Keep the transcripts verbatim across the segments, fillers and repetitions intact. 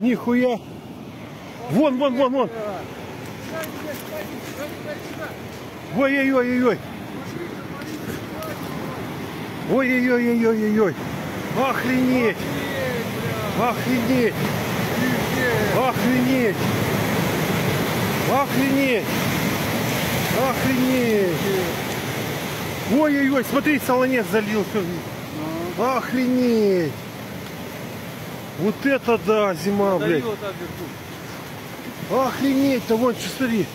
Нихуя. Вон, вон, вон, вон. Ой-ой-ой-ой-ой. Ой-ой-ой-ой-ой-ой. Охренеть. Охренеть. Охренеть. Охренеть. Охренеть. Ой-ой-ой, смотри, солонец залил. Охренеть. Вот это да, зима, блядь. Охренеть-то, вон, что, смотри.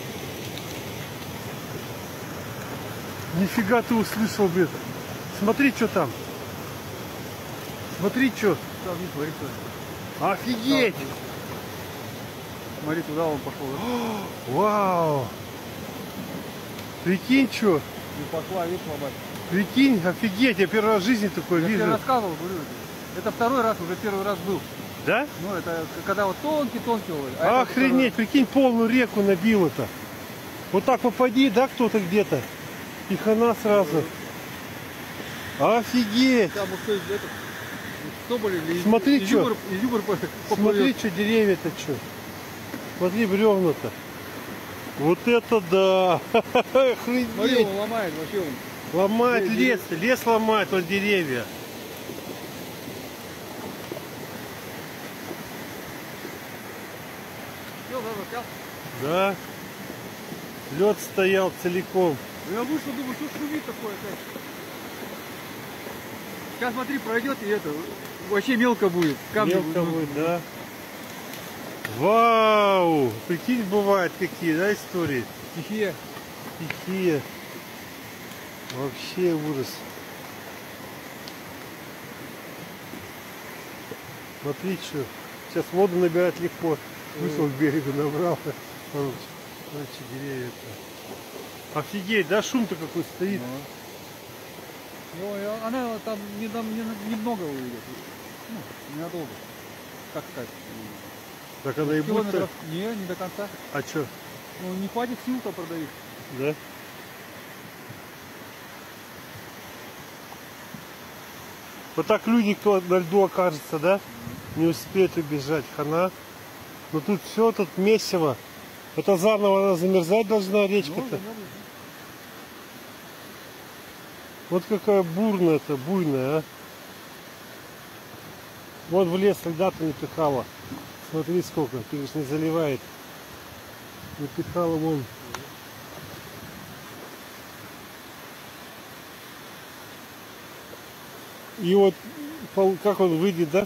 Нифига ты услышал, блядь. Смотри, что там. Смотри, что. Офигеть. Смотри, туда он пошел. Вау. Прикинь, что. Не пошла, видишь, ломать. Прикинь, офигеть, я первый раз в жизни такой я вижу. Я тебе рассказывал, говорю. Это второй раз, уже первый раз был. Да? Ну, это когда вот тонкий-тонкий. А охренеть, прикинь, полную реку набил это. Вот так попади, да, кто-то где-то. И хана сразу. Офигеть. Там вот этот, соболь или смотри, что. Смотри, что деревья-то что. Смотри, бревна-то. Вот это да. Охренеть. Смотри, он ломает вообще. Он. Ломает лес, лес ломает, вот деревья. Да. Лед стоял целиком. Я вышел, думаю, что шумит такое. Сейчас смотри, пройдет и это вообще мелко будет. Камни мелко будет, будет, да. Вау! Прикинь, бывают какие, да, истории? Стихия. Стихия. Вообще ужас. Смотри, что. Сейчас воду набирать легко. Вышел к берегу, набрал. Короче, деревья-то. Офигеть, да, шум-то какой стоит. Ну, она там немного не, не увидит. Ну, ненадолго. Как сказать? Так она и будет. Не, не до конца. А что? Ну, не хватит сил-то продавить. Да? Вот так люди, кто на льду окажется, да, не успеют убежать, хана. Но тут все, тут месиво. Это заново она замерзать должна, речка-то. Вот какая бурная-то, буйная, а. Вот в лес льда-то не пихала. Смотри сколько, ты же не заливает. Не пихала вон. И вот как он выйдет, да?